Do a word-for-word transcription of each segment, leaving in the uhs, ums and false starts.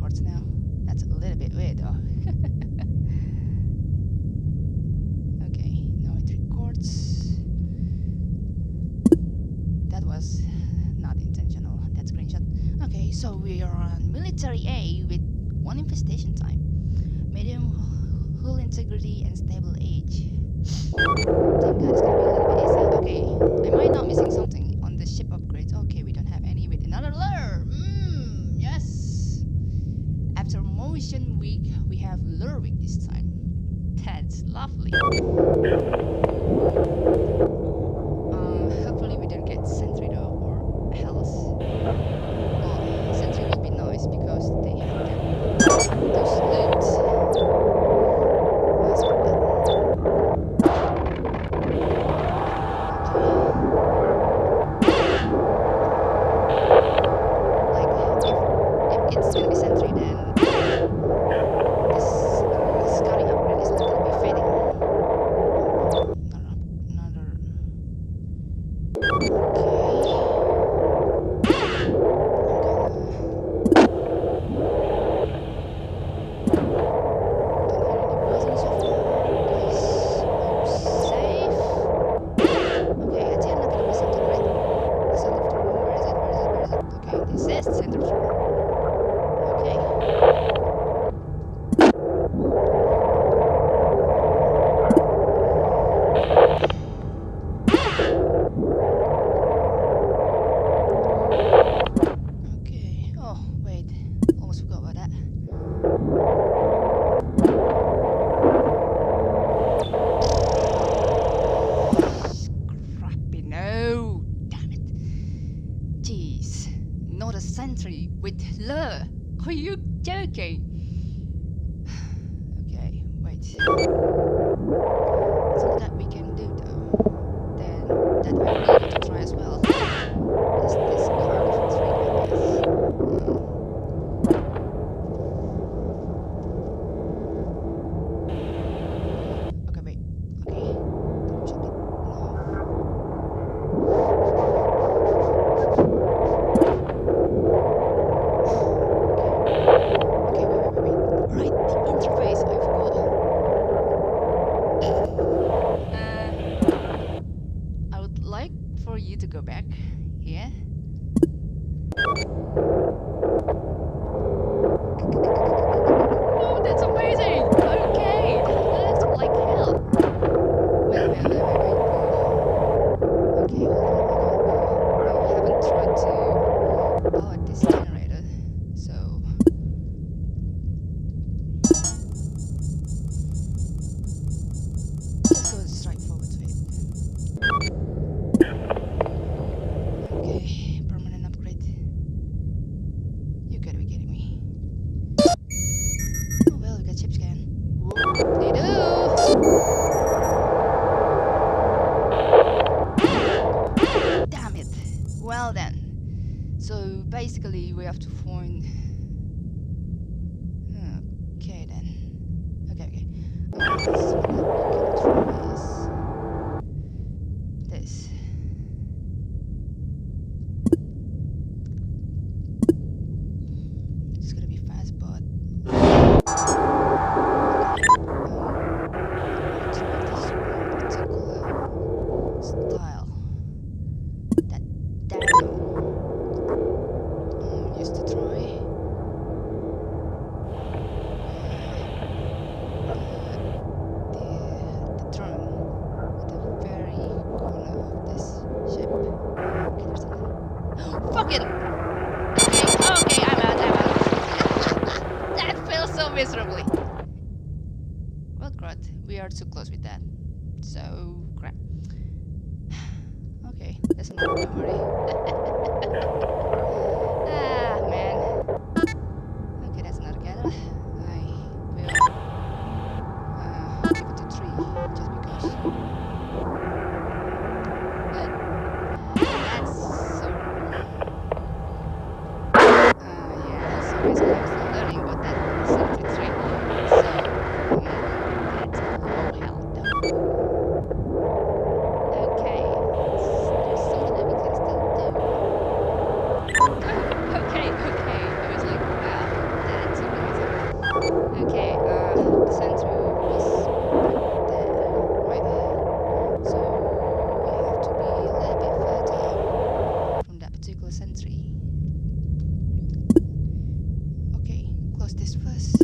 quartz now. That's a little bit weird though. Okay, now it records. That was not intentional, that screenshot. Okay, so we are on military A with one infestation time, medium hull integrity and stable age. Thank God it's gonna be a little bit easy. Okay, am I not missing something on the ship upgrades? Okay, we don't have any with another lure. Mmm, yes. After motion week, we have lure week this time. That's lovely. Uh, hopefully we don't get sentry though, or else. Oh, sentry would be nice because they have them. Those loots. That's pretty good. With lure? Are you joking? Okay, wait. Something that we can do though. Then that we really need to try as well. Is this cargo trade, I guess. Mm. Okay, wait. Okay. Should be you to go back here. Oh, that's amazing! Okay, that looks like hell. Wait, wait, wait, wait, wait. Okay, hold on, hold on. I haven't tried to power this generator, so. Let's go straight forward to it. Okay, permanent upgrade. You gotta be kidding me. Oh well, we got chip scan. Whoa, they do! Damn it! Well then. So basically we have to find... Okay then. Okay, okay. Uh, this is what we can try is... this. Fucking. Okay, okay, I'm out, I'm out. That feels so miserably. Well, crud, we are too close with that. So, crap. Okay, that's another memory. Ah, man. Okay, that's another gather. I will uh, give it to three, just because. But that's so. Uh, yeah, so basically I'm still learning about that seventy-three. So, mm, that's oh hell no. Okay, there's something that we can still do. Okay, okay. I was like, wow, that's see. Okay, close this first.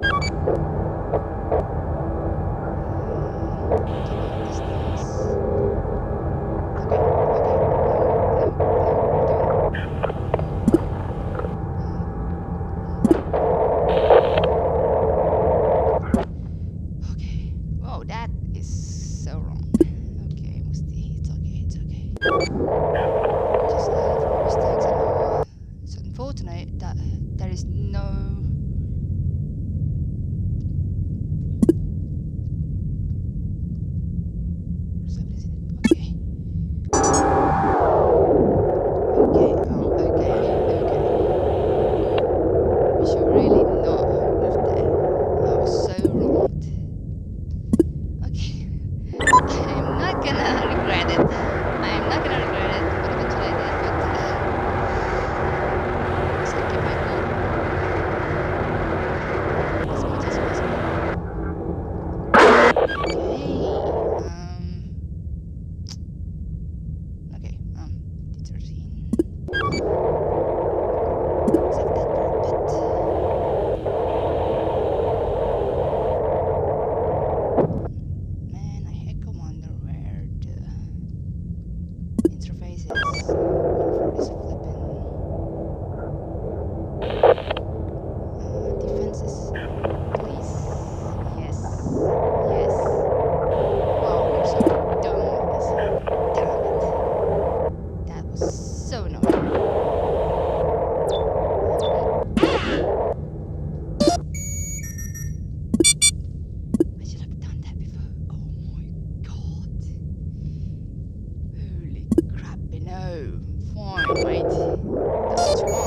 That there is no okay. Okay, oh, okay, okay. We should really not move there. I was so wronged. Okay. I'm not gonna regret it. I'm not gonna regret it for eventually I did, but just gonna keep my cool as much as possible. Okay. Um Okay, um D thirteen. Save that for a bit. Man, I heck wonder where the interface is for this flipping uh, defenses. Please. Yes. Yes. Wow, we're so dumb. Damn it. That was so annoying. I should have done that before. Oh my god. Holy crap, no. Fine, mate. That's what you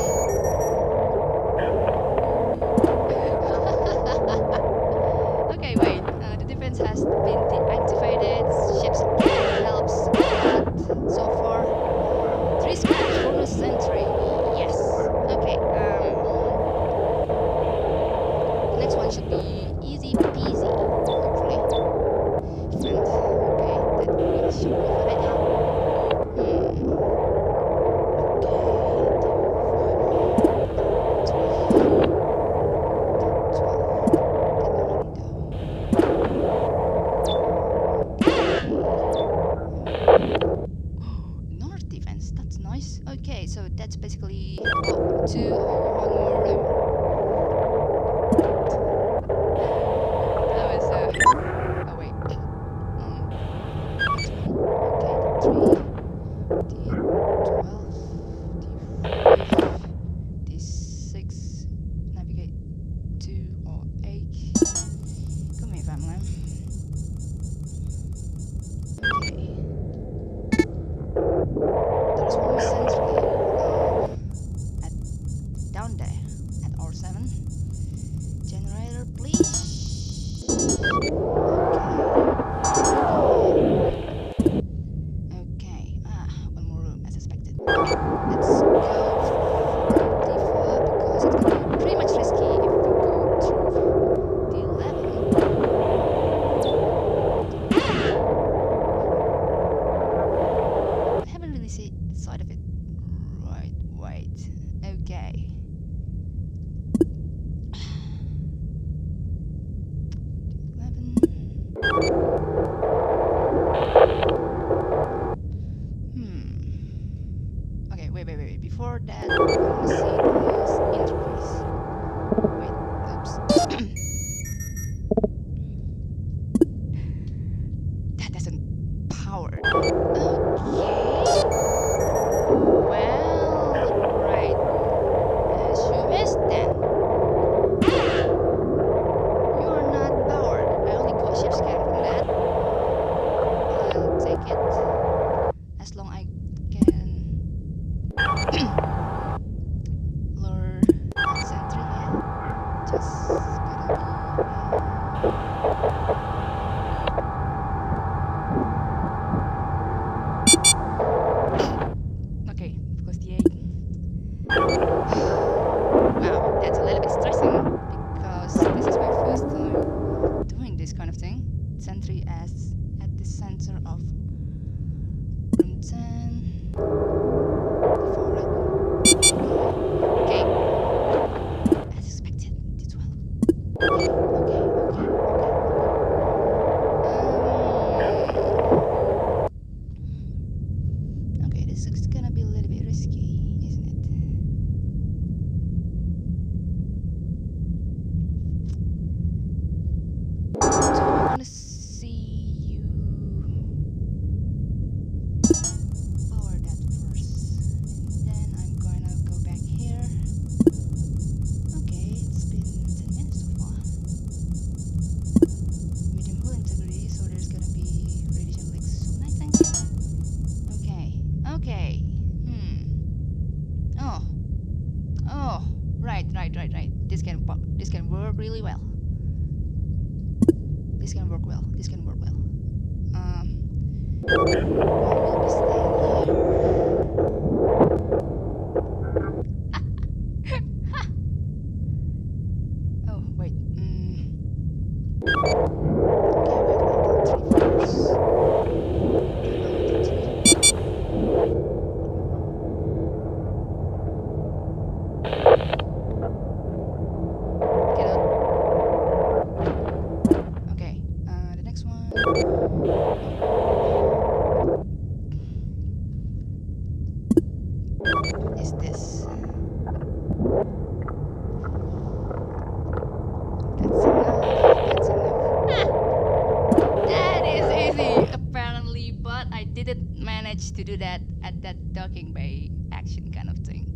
want. Okay, wait. Uh, the defense has been deactivated. Ship's gear helps a lot so far. Three scraps for the sentry. Yes. Okay, um... the next one should be easy peasy, hopefully. Friend. Okay, that really should be for it. Hmm. North defense, that's nice. Okay, so that's basically oh, two or one more room. That was uh oh wait. Um okay, three, D twelve, D five, D six, navigate two or eight. Come here, family. Okay. There's one sentry uh, at down there at R seven. Generator, please. Okay. Okay. Ah, one more room as expected. Okay, let's go for D four because it's gonna be pretty much risky if we go through D eleven. I haven't really seen the side of it. Right, wait. Okay. eleven. Hmm. Okay, wait, wait, wait, wait. Before that, I want to see this interface. Wait, oops. That doesn't power. Okay. Well, right. As you wish then. You are not powered. I only got ship scan from that. I'll take it. As long I can lure that sentry in. Just gotta be. Okay, because the eight. Wow, that's a little bit stressing because this is my first time doing this kind of thing. Sentry as at the center of room ten. Before it. right, right, right, right. This can wo- this can work really well. This can work well. This can work well. Um, I will be staying here. Oh wait. Mm. Okay, wait, wait. Three floors. Get out. Okay. Uh, the next one. Is this? That's enough. That's enough. Ah, that is easy, apparently, but I didn't manage to do that at that docking bay action kind of thing.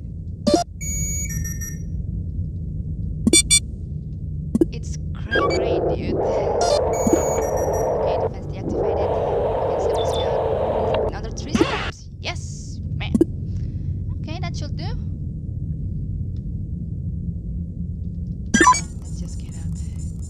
It's great, great, dude. Okay, defense deactivated. We can save this out. Another three scraps. Yes, man. Okay, that should do. Let's just get out.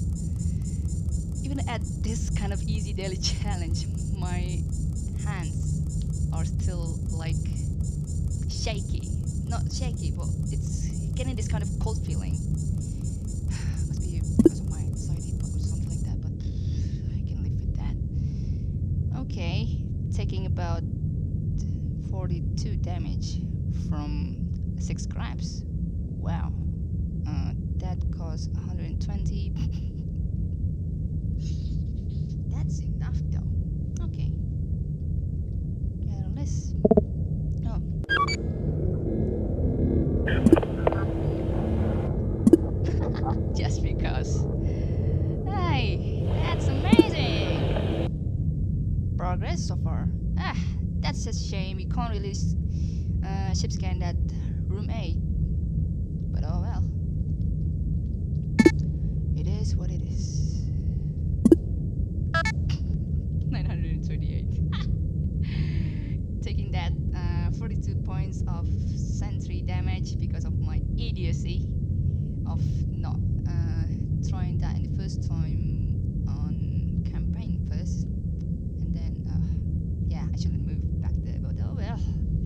Even at this kind of easy daily challenge, my hands are still like shaky. Not shaky, but it's getting this kind of cold feeling. Must be because of my anxiety or something like that, but I can live with that. Okay, taking about forty-two damage from six scraps. Wow. Uh, that costs one hundred twenty. That's enough though. Okay. Get on this. Oh. Just because. Hey, that's amazing! Progress so far. Ah, that's a shame we can't release uh, ship scan that room A. But oh well. It is what it is. nine hundred twenty-eight. Taking that uh, forty-two points of sentry damage because of my idiocy of not uh, trying that in the first time on campaign first, and then uh, yeah, I shouldn't move back there, but oh well.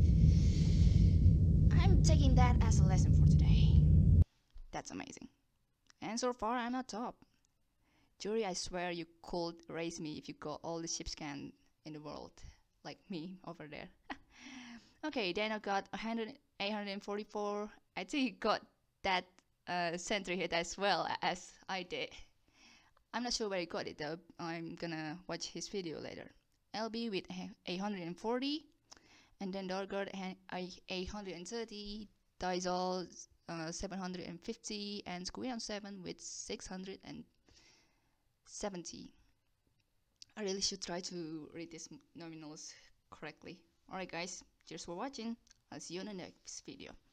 I'm taking that as a lesson for today. That's amazing. And so far I'm at top. Jury, I swear you could raise me if you got all the ship scan in the world, like me over there. Okay, then I got one hundred, eight hundred forty-four. I think he got that uh, sentry hit as well as I did. I'm not sure where he got it though. I'm gonna watch his video later. L B with eight hundred forty, and then Dorgard eight hundred thirty, Dysol uh, seven hundred fifty, and Squeon seven with six hundred seventy. I really should try to read these nominals correctly. Alright guys, cheers for watching. I'll see you in the next video.